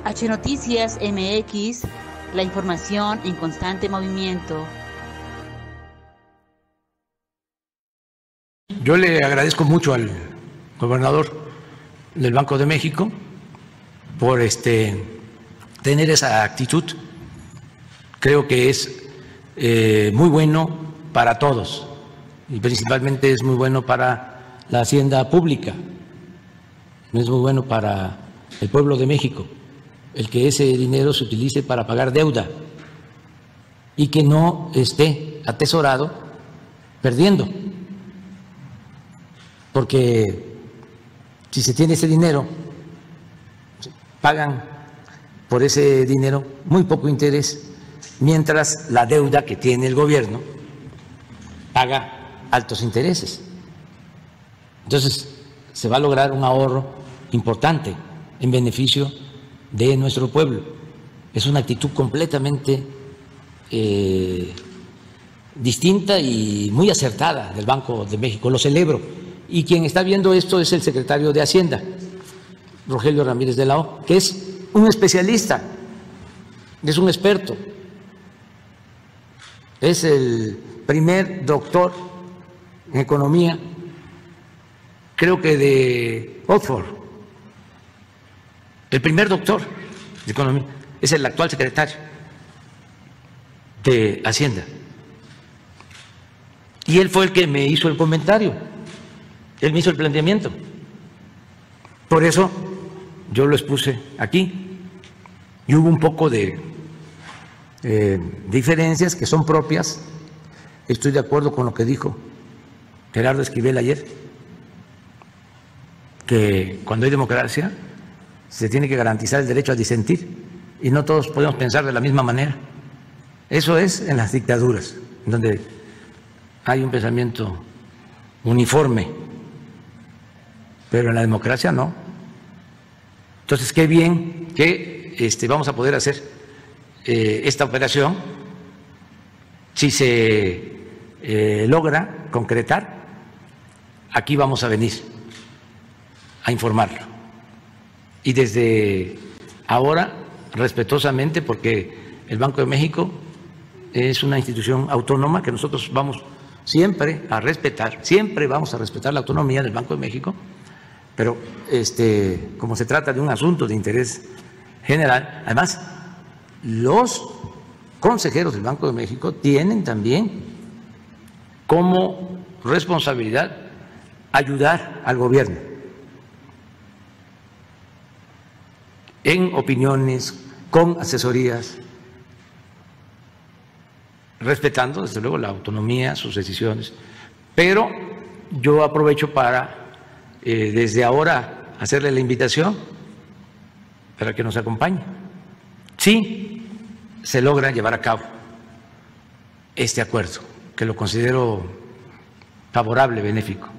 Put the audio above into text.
H Noticias MX, la información en constante movimiento. Yo le agradezco mucho al gobernador del Banco de México por tener esa actitud. Creo que es muy bueno para todos y principalmente es muy bueno para la hacienda pública, es muy bueno para el pueblo de México el que ese dinero se utilice para pagar deuda y que no esté atesorado perdiendo, porque si se tiene ese dinero, pagan por ese dinero muy poco interés, mientras la deuda que tiene el gobierno paga altos intereses. Entonces, se va a lograr un ahorro importante en beneficio de nuestro pueblo. Es una actitud completamente distinta y muy acertada del Banco de México. Lo celebro. Y quien está viendo esto es el secretario de Hacienda, Rogelio Ramírez de la O, que es un especialista, es un experto, es el primer doctor en economía, creo que de Oxford, el primer doctor de economía, es el actual secretario de Hacienda. Y él fue el que me hizo el comentario, él me hizo el planteamiento. Por eso yo lo expuse aquí y hubo un poco de diferencias que son propias. Estoy de acuerdo con lo que dijo Gerardo Esquivel ayer, que cuando hay democracia se tiene que garantizar el derecho a disentir y no todos podemos pensar de la misma manera. Eso es en las dictaduras, donde hay un pensamiento uniforme, pero en la democracia no. Entonces, qué bien que vamos a poder hacer esta operación si se logra concretar. Aquí vamos a venir a informarlo y desde ahora respetuosamente, porque el Banco de México es una institución autónoma que nosotros vamos siempre a respetar, siempre vamos a respetar la autonomía del Banco de México, pero como se trata de un asunto de interés general, además los consejeros del Banco de México tienen también como responsabilidad ayudar al gobierno en opiniones, con asesorías, respetando desde luego la autonomía, sus decisiones. Pero yo aprovecho para desde ahora hacerle la invitación para que nos acompañe. Sí, se logra llevar a cabo este acuerdo, que lo considero favorable, benéfico.